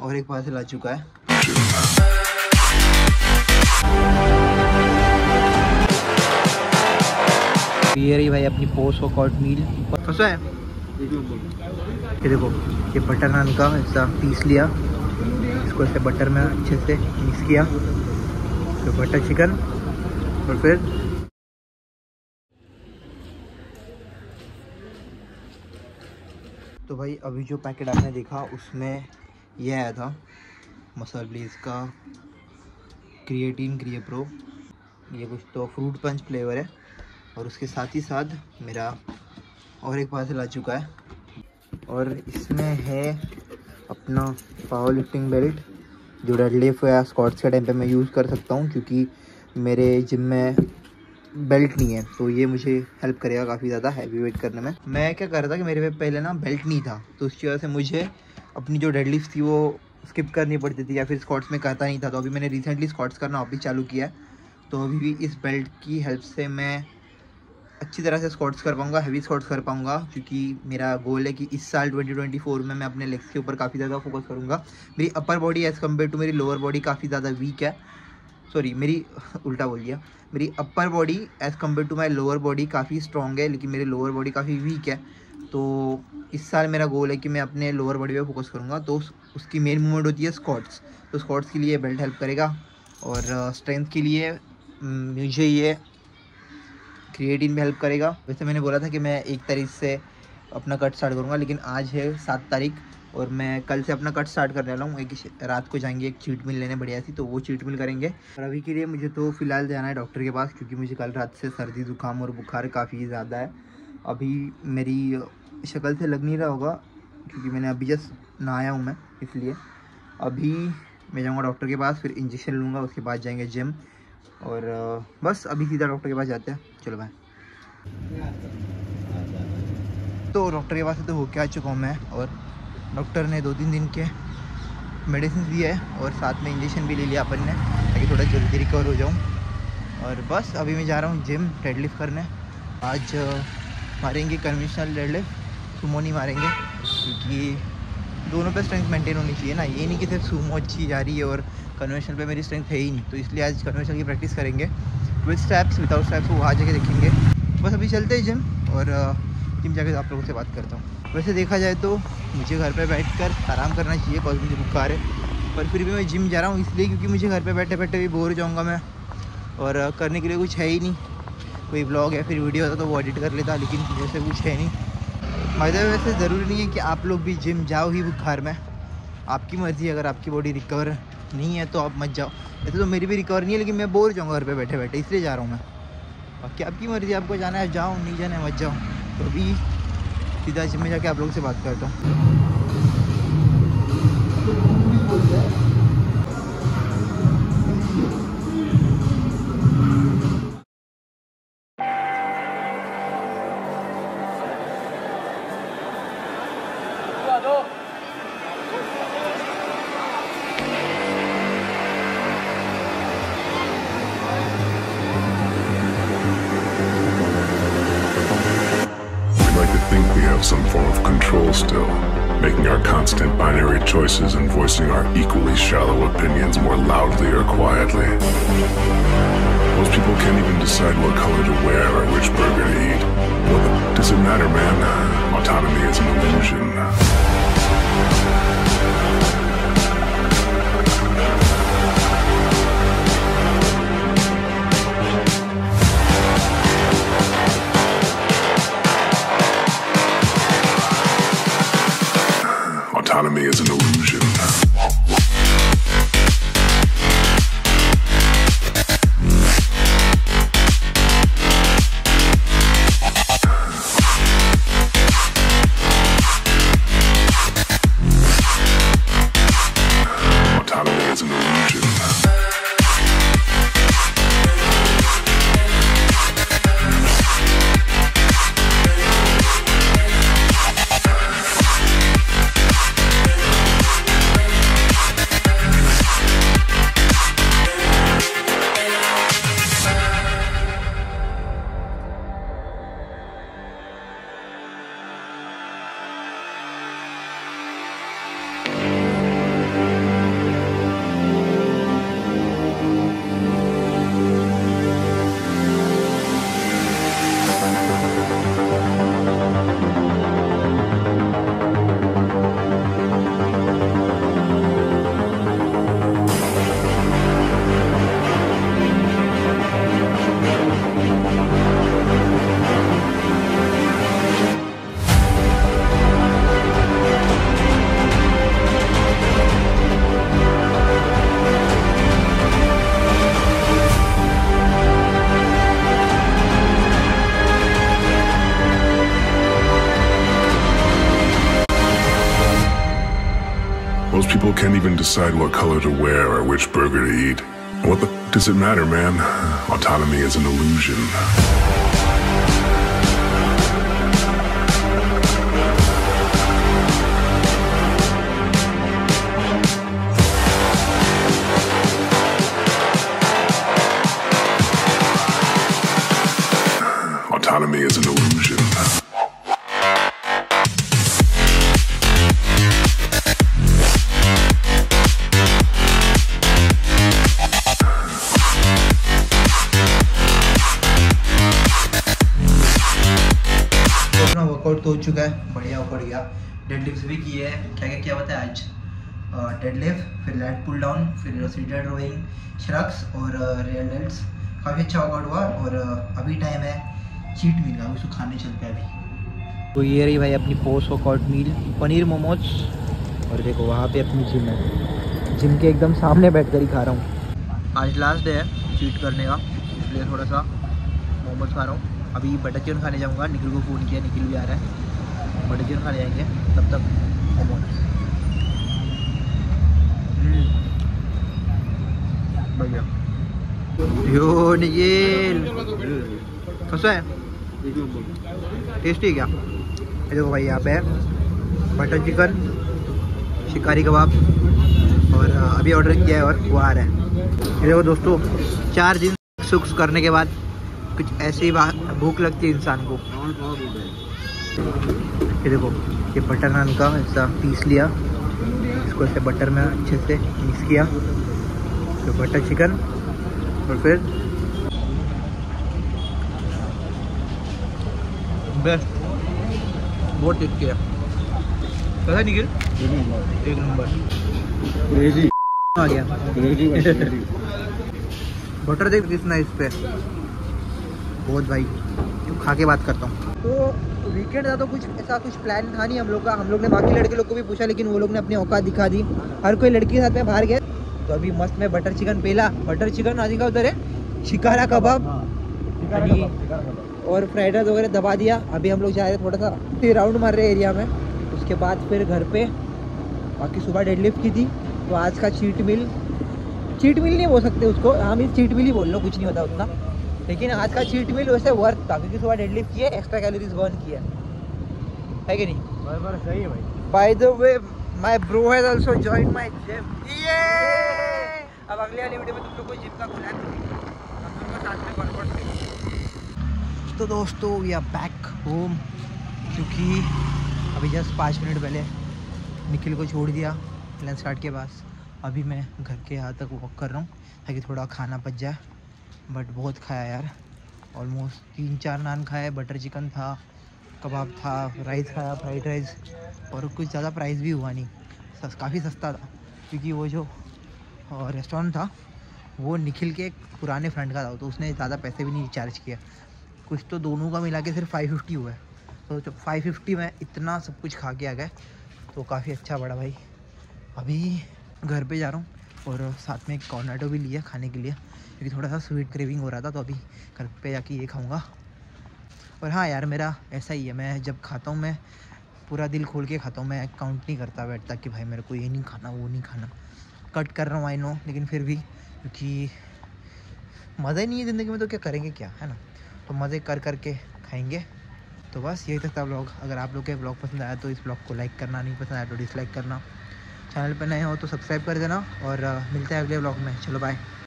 और एक पार्सल आ चुका है। ये रही भाई अपनी पोस्ट वर्कआउट मील। कैसा है ये देखो, ये बटर नान का ऐसा पीस लिया, इसको ऐसे बटर में अच्छे से मिक्स किया, तो बटर चिकन। और फिर तो भाई अभी जो पैकेट आपने देखा उसमें यह आया था मसल ब्लेज का क्रिएटिन क्रिए प्रो, ये कुछ तो फ्रूट पंच फ्लेवर है। और उसके साथ ही साथ मेरा और एक पार्सल आ चुका है, और इसमें है अपना पावर लिफ्टिंग बेल्ट, जो डेडलिफ्ट या स्क्वाट्स के टाइम पे मैं यूज़ कर सकता हूँ, क्योंकि मेरे जिम में बेल्ट नहीं है, तो ये मुझे हेल्प करेगा काफ़ी ज़्यादा हैवी वेट करने में। मैं क्या कर रहा था कि मेरे पे पहले ना बेल्ट नहीं था, तो उसकी वजह से मुझे अपनी जो डेडलिफ्ट थी वो स्किप करनी पड़ती थी या फिर स्क्वाट्स में करता नहीं था। तो अभी मैंने रिसेंटली स्क्वाट्स करना वापस चालू किया है, तो अभी भी इस बेल्ट की हेल्प से मैं अच्छी तरह से स्क्वाट्स कर पाऊँगा, हैवी स्क्वाट्स कर पाऊँगा, क्योंकि मेरा गोल है कि इस साल 2024 में मैं अपने लेग्स के ऊपर काफ़ी ज़्यादा फोकस करूँगा। मेरी upper body as compared to मेरी लोअर बॉडी काफ़ी ज़्यादा वीक है, सॉरी मेरी उल्टा बोल दिया, मेरी upper body as compared to my lower body काफ़ी स्ट्रॉन्ग है, लेकिन मेरी लोअर बॉडी काफ़ी वीक है। तो इस साल मेरा गोल है कि मैं अपने लोअर बॉडी पे फोकस करूँगा, तो उसकी मेन मूवमेंट होती है स्क्वाट्स। तो स्क्वाट्स के लिए बेल्ट हेल्प करेगा, और स्ट्रेंथ के लिए मुझे ये क्रिएटिन भी हेल्प करेगा। वैसे मैंने बोला था कि मैं 1 तारीख से अपना कट स्टार्ट करूँगा, लेकिन आज है 7 तारीख और मैं कल से अपना कट स्टार्ट करने वाला हूँ। एक रात को जाएंगे एक चीट मिल लेने बढ़िया सी, तो वो चीट मिल करेंगे। और अभी के लिए मुझे तो फ़िलहाल जाना है डॉक्टर के पास, क्योंकि मुझे कल रात से सर्दी ज़ुकाम और बुखार काफ़ी ज़्यादा है। अभी मेरी शक्ल से लग नहीं रहा होगा, क्योंकि मैंने अभी जस्ट नहाया हूँ मैं, इसलिए अभी मैं जाऊँगा डॉक्टर के पास, फिर इंजेक्शन लूँगा, उसके बाद जाएंगे जिम, और बस अभी सीधा डॉक्टर के पास जाते हैं। चलो बाय। तो डॉक्टर के पास से तो होके आ चुका हूँ मैं, और डॉक्टर ने 2-3 दिन के मेडिसिन दिए है, और साथ में इंजेक्शन भी ले लिया अपन ने, ताकि थोड़ा जल्दी रिकवर हो जाऊँ। और बस अभी मैं जा रहा हूँ जिम डेडलिफ्ट करने। आज मारेंगे कन्वेंशनल डेडलिफ्ट, सुमो नहीं मारेंगे, क्योंकि दोनों पे स्ट्रेंथ मेंटेन होनी चाहिए ना। ये नहीं कि सिर्फ सुमो अच्छी जा रही है और कन्वेंशनल पे मेरी स्ट्रेंथ है ही नहीं, तो इसलिए आज कन्वेंशनल की प्रैक्टिस करेंगे विद स्टेप्स, विदाउट स्टेप्स, वो वहाँ जाके देखेंगे। बस अभी चलते हैं जिम, और जिम जाके आप लोगों से बात करता हूँ। वैसे देखा जाए तो मुझे घर पे बैठकर आराम करना चाहिए, बिकॉज मुझे बुखार है, पर फिर भी मैं जिम जा रहा हूँ इसलिए क्योंकि मुझे घर पे बैठे बैठे भी बोर हो जाऊँगा मैं, और करने के लिए कुछ है ही नहीं। कोई ब्लॉग या फिर वीडियो होता तो वो एडिट कर लेता, लेकिन जैसे कुछ है नहीं। मज़ा वैसे ज़रूरी नहीं है कि आप लोग भी जिम जाओ ही बुखार में, आपकी मर्ज़ी। अगर आपकी बॉडी रिकवर नहीं है तो आप मत जाओ। वैसे तो मेरी भी रिकवर नहीं है, लेकिन मैं बोर हो जाऊँगा घर पे बैठे बैठे, इसलिए जा रहा हूँ मैं। बाकी आपकी मर्ज़ी, आपको जाना है जाओ, नहीं जाना है मत जाओ। तो अभी सीधा जिम में जाके आप लोगों से बात करता हूँ। Some form of control still, making our constant binary choices and voicing our equally shallow opinions more loudly or quietly. Most people can't even decide what color to wear or which burger to eat. What does it matter, man? Autonomy is an illusion. Autonomy is an illusion. Autonomy is an illusion. people can't even decide what color to wear or which burger to eat. What the f does it matter, man? Autonomy is an illusion. Autonomy is an illusion. अपना workout तो हो चुका है, बढ़िया workout गया। Deadlift भी किए हैं, क्या क्या किया बताया आज? डेडलिफ्ट, फिर लैट पुल डाउन, फिर सीटेड रोइंग, शरक्स और रियल डेल्ट्स। काफ़ी अच्छा वर्कआउट हुआ। और अभी टाइम है चीट मील का, उसको खाने चलते हैं अभी। तो ये रही भाई अपनी post workout meal, paneer momos. और देखो वहाँ पे अपनी जिम है, जिम के एकदम सामने बैठ कर ही खा रहा हूँ। आज लास्ट डे है चीट करने का, इसलिए थोड़ा सा मोमोज खा रहा हूँ। अभी बटर चिकन खाने जाऊँगा, निखिल को फ़ोन किया, निखिल भी आ रहा है, बटर चिकन खाने जाएंगे। तब तक मोमोज बढ़िया। यो निखिल कैसा है? टेस्टी क्या? ये देखो भाई, यहाँ पे है बटर चिकन, शिकारी कबाब, और अभी ऑर्डर किया है और वो आ रहा है। ये देखो दोस्तों, 4 दिन सुख करने के बाद कुछ ऐसी भूख लगती है इंसान को। ये देखो, ये बटर नान का ऐसा पीस लिया, इसको ऐसे बटर में अच्छे से मिक्स किया, तो बटर चिकन, और फिर बेस्ट, बहुत टेस्टी है। कैसा निखिल? एक नंबर आ गया। बटर देख कितना इस पे, बहुत भाई। खा के बात करता हूँ। तो वीकेंड था तो कुछ ऐसा कुछ प्लान था नहीं हम लोग का। हम लोग ने बाकी लड़के लोग को भी पूछा, लेकिन वो लोग ने अपनी औकात दिखा दी। हर कोई लड़की के साथ में बाहर गए। तो अभी मस्त में बटर चिकन पेला, बटर चिकन आदि का उधर है, शिकारा कबाब और फ्राइड राइस वगैरह दबा दिया। अभी हम लोग जा रहे हैं, थोड़ा सा राउंड मार रहे एरिया में, उसके बाद फिर घर पे। बाकी सुबह डेडलिफ्ट की थी, तो आज का चीट मील नहीं बोल सकते उसको, हम इस चीट मील ही बोल लो, कुछ नहीं होता उतना। लेकिन आज का चीट मील वैसे वर्थ था, क्योंकि सुबह डेडलिफ्ट किए, एक्स्ट्रा कैलोरीज बर्न किया है कि नहीं? बराबर सही है भाई। By the way my bro has also joined my gym. अब अगले वाली वीडियो में तुम लोग को जिम का कोलैब हम लोग को साथ में वर्कआउट करेंगे। तो दोस्तों वी आर बैक होम, क्योंकि अभी जस्ट 5 मिनट पहले निखिल को छोड़ दिया लंच कार्ट के पास। अभी मैं घर के यहाँ तक वॉक कर रहा हूँ ताकि थोड़ा खाना पच जाए। बट बहुत खाया यार, ऑलमोस्ट 3-4 नान खाए, बटर चिकन था, कबाब था, राइस खाया, फ्राइड राइस, और कुछ ज़्यादा प्राइस भी हुआ नहीं, काफ़ी सस्ता था। क्योंकि वो जो रेस्टोरेंट था वो निखिल के पुराने फ्रेंड का था, तो उसने ज़्यादा पैसे भी नहीं चार्ज किया। कुछ तो दोनों का मिला के सिर्फ 550 हुआ है। तो जब 550 में इतना सब कुछ खा के आ गए, तो काफ़ी अच्छा बड़ा भाई। अभी घर पे जा रहा हूँ और साथ में एक कॉर्नेटो भी लिया खाने के लिए, क्योंकि थोड़ा सा स्वीट क्रेविंग हो रहा था। तो अभी घर पे जाके ये खाऊंगा। और हाँ यार, मेरा ऐसा ही है, मैं जब खाता हूँ मैं पूरा दिल खोल के खाता हूँ, मैं काउंट नहीं करता बैठता कि भाई मेरे को ये नहीं खाना, वो नहीं खाना। कट कर रहा हूँ आई नो, लेकिन फिर भी, क्योंकि मज़ा ही नहीं है ज़िंदगी में, तो क्या करेंगे, क्या है ना। तो मज़े कर करके खाएंगे। तो बस यही तक था ब्लॉग। अगर आप लोग के ब्लॉग पसंद आया तो इस ब्लॉग को लाइक करना, नहीं पसंद आया तो डिसलाइक करना। चैनल पर नए हो तो सब्सक्राइब कर देना, और मिलते हैं अगले ब्लॉग में। चलो बाय।